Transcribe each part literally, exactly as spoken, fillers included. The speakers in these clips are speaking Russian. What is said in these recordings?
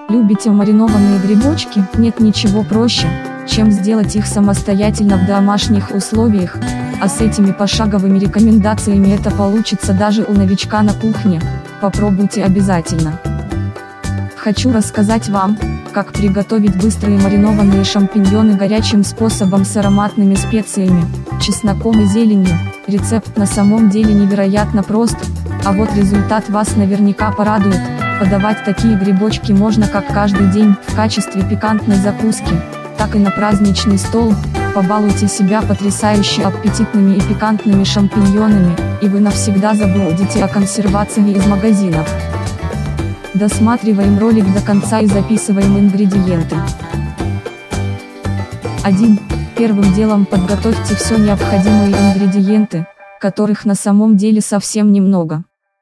Любите маринованные грибочки? Нет ничего проще, чем сделать их самостоятельно в домашних условиях, а с этими пошаговыми рекомендациями это получится даже у новичка на кухне. Попробуйте обязательно. Хочу рассказать вам, как приготовить быстрые маринованные шампиньоны горячим способом с ароматными специями, чесноком и зеленью. Рецепт на самом деле невероятно прост, а вот результат вас наверняка порадует. Подавать такие грибочки можно как каждый день в качестве пикантной закуски, так и на праздничный стол. Побалуйте себя потрясающе аппетитными и пикантными шампиньонами, и вы навсегда забудете о консервации из магазинов. Досматриваем ролик до конца и записываем ингредиенты. один. Первым делом подготовьте все необходимые ингредиенты, которых на самом деле совсем немного.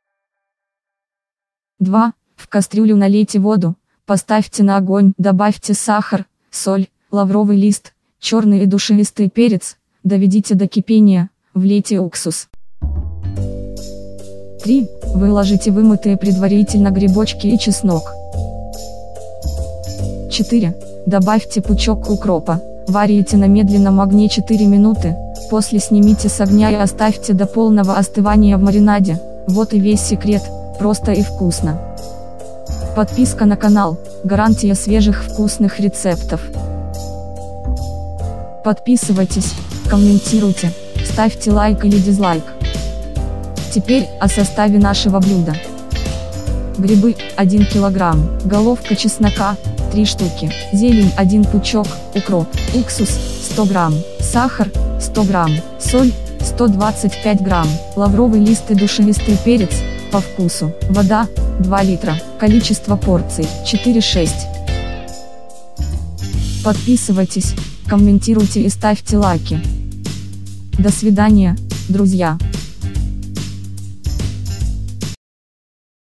два. В кастрюлю налейте воду, поставьте на огонь, добавьте сахар, соль, лавровый лист, черный и душистый перец, доведите до кипения, влейте уксус. три. Выложите вымытые предварительно грибочки и чеснок. четыре. Добавьте пучок укропа, варите на медленном огне четыре минуты, после снимите с огня и оставьте до полного остывания в маринаде. Вот и весь секрет, просто и вкусно. Подписка на канал – гарантия свежих вкусных рецептов. Подписывайтесь, комментируйте, ставьте лайк или дизлайк. Теперь о составе нашего блюда. Грибы – один килограмм, головка чеснока – три штуки, зелень – один пучок, укроп, уксус – сто грамм, сахар – сто грамм, соль – сто двадцать пять грамм, лавровый лист и душистый перец – по вкусу, вода – два литра, количество порций – четыре-шесть. Подписывайтесь, комментируйте и ставьте лайки. До свидания, друзья!